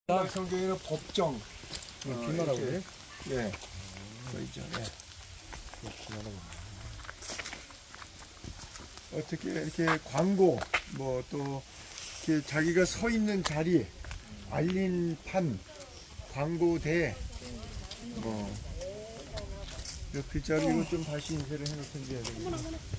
성경에는 법정. 비마라고 그래? 예. 있죠. 예. 어떻게 이렇게 광고, 뭐 또 이렇게 자기가 서 있는 자리, 알림판, 광고대, 뭐, 이 글자로 이거 좀 다시 인쇄를 해놓든지 해야 되겠네.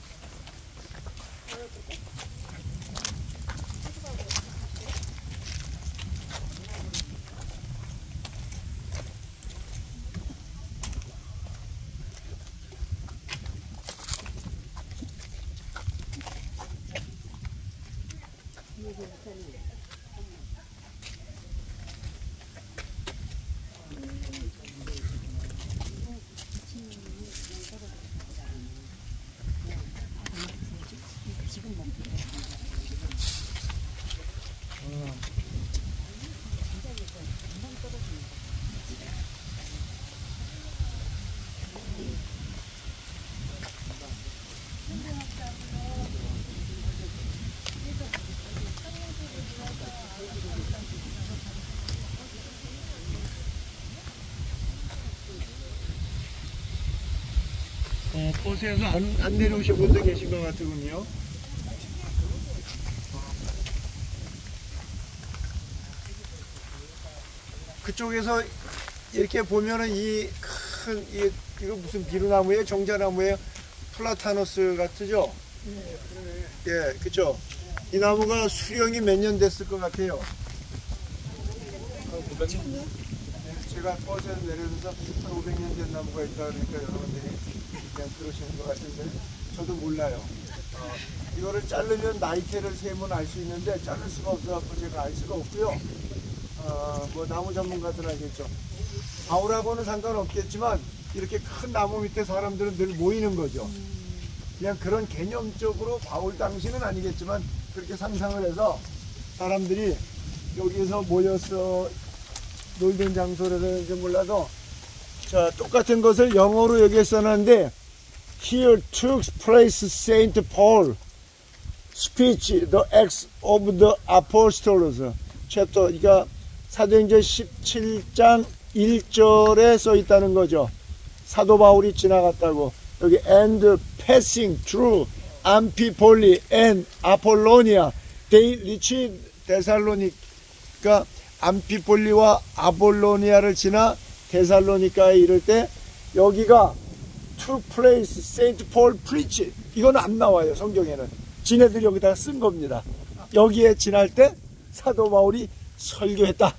버스에서 안 내려오신 분도 계신 것 같으군요. 그쪽에서 이렇게 보면은 이거 무슨 비루나무예요? 정자나무예요? 플라타노스 같으죠? 네, 그러네. 예, 그쵸? 이 나무가 수령이 몇 년 됐을 것 같아요? 500년? 제가 버스에서 내려오면서 한 500년 된 나무가 있다 그러니까 여러분들이 그냥 그러시는 것 같은데 저도 몰라요. 이거를 자르면 나이테를 세면 알 수 있는데 자를 수가 없어서 제가 알 수가 없고요. 뭐 나무 전문가들 알겠죠. 바울하고는 상관없겠지만 이렇게 큰 나무 밑에 사람들은 늘 모이는 거죠. 그냥 그런 개념적으로 바울 당시는 아니겠지만 그렇게 상상을 해서 사람들이 여기서 모여서 놀던 장소라든지 몰라도 자 똑같은 것을 영어로 여기에 써놨는데 Here took place Saint Paul speech the Acts of the Apostles 챕터 그러니까 사도행전 17장 1절에 써 있다는 거죠. 사도 바울이 지나갔다고. 여기 and passing through Amphipolis and Apollonia they reached 데살로니가 그러니까 암피폴리와 아볼로니아를 지나 데살로니카에 이를 때 여기가 to place Saint Paul preach 이건 안 나와요. 성경에는 지네들이 여기다가 쓴 겁니다. 여기에 지날 때 사도 바울이 설교했다.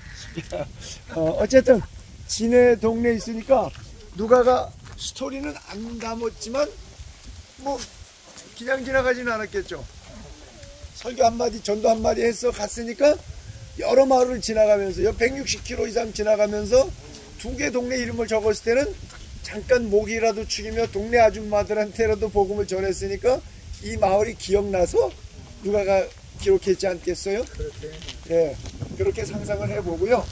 어쨌든 지네 동네에 있으니까 누가가 스토리는 안 담았지만 뭐 그냥 지나가지는 않았겠죠. 설교 한마디 전도 한마디 해서 갔으니까 여러 마을을 지나가면서 160km 이상 지나가면서 두 개 동네 이름을 적었을 때는 잠깐 모기라도 죽이며 동네 아줌마들한테라도 복음을 전했으니까 이 마을이 기억나서 누가가 기록했지 않겠어요? 그렇게. 네, 그렇게 상상을 해보고요.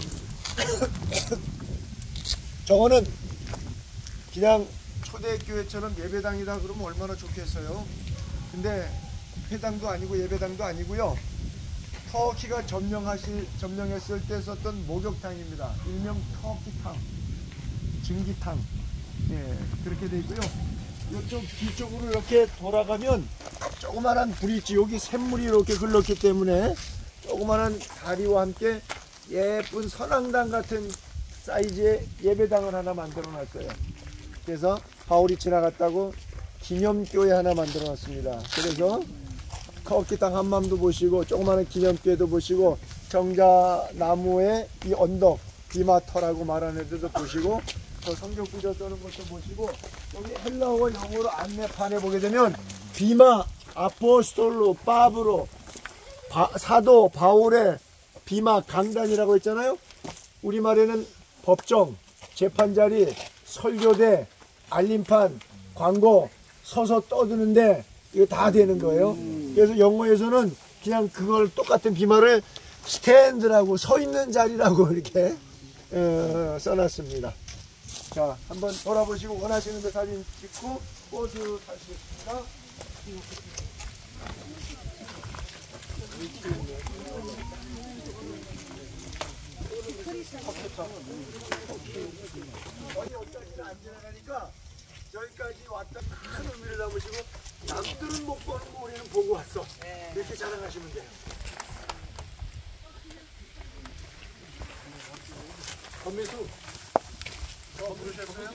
저거는 그냥 초대교회처럼 예배당이다 그러면 얼마나 좋겠어요. 근데 회당도 아니고 예배당도 아니고요. 터키가 점령했을 때 썼던 목욕탕입니다. 일명 터키탕, 증기탕. 예, 그렇게 돼 있고요. 이쪽 뒤쪽으로 이렇게 돌아가면 조그만한 불이 있지. 여기 샘물이 이렇게 흘렀기 때문에 조그만한 다리와 함께 예쁜 선앙당 같은 사이즈의 예배당을 하나 만들어 놨어요. 그래서 바울이 지나갔다고 기념교회 하나 만들어 놨습니다. 그래서 터키탕 한맘도 보시고 조그마한 기념교회도 보시고 정자나무의 이 언덕 비마터라고 말하는 데도 보시고 저 성경 구절 써는 것도 보시고 여기 헬라어와 영어로 안내판에 보게 되면 비마 아포스톨로 파브로 사도 바울의 비마 강단이라고 했잖아요. 우리말에는 법정, 재판자리, 설교대, 알림판, 광고 서서 떠드는데 이거 다 되는 거예요. 그래서 영어에서는 그냥 그걸 똑같은 비마를 스탠드라고 서 있는 자리라고 이렇게 써놨습니다. 자, 한번 돌아보시고 원하시는 데 사진 찍고 버스 타시겠습니다. 어디 어디까지는 안 지나가니까 여기까지 왔다 큰 의미를 담으시고 남들은 못 보는 거 우리는 보고 왔어. 이렇게 자랑하시면 돼요. 건미수 저 부르셨어요?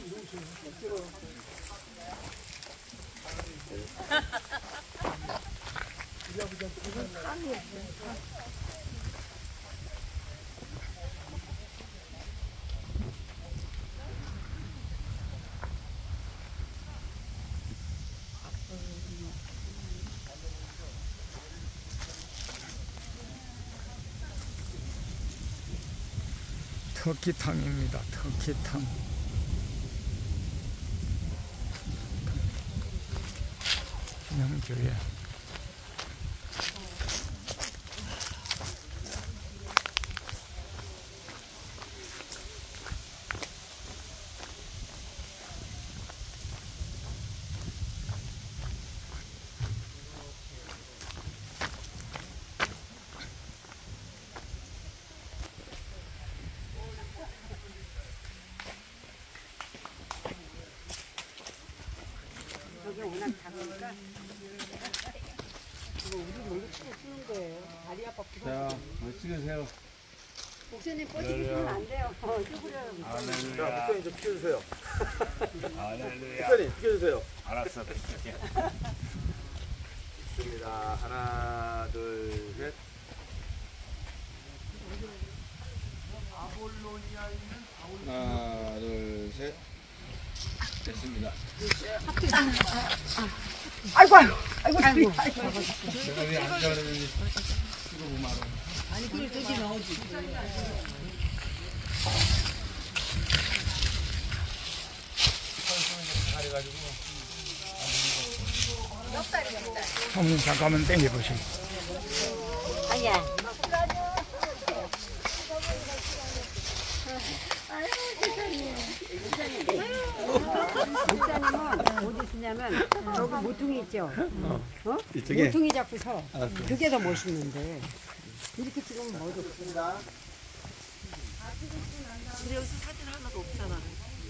터키탕입니다. 터키탕. 신양교회. 저게 워낙 작으니까 이거 우리 놀고 쓰는 거예요. 다리 아파 부서. 자, 찍으세요. 목사님 뻗치시면 안 돼요. 쭈그려요. 자, 목사님 좀 비켜주세요. 할렐루야. 목사님 비켜주세요. 알았어, 비킬게. 좋습니다. 하나, 둘, 셋. 하나, 둘, 셋. 됐습니다. 아이고 아이고 아이고. 내가 왜 앉아 그러는지 찍어보면 알아. 아니 그걸 저기 넣어지. 어머니 잠깐만 땡겨보시고. 아니야. 목사님은 어디 쓰냐면 저기 모퉁이 있죠. 어? 모퉁이 잡고 서. 그게 더 멋있는데 이렇게 찍으면 멋없어. 근데 여기서 사진 하나도 없잖아.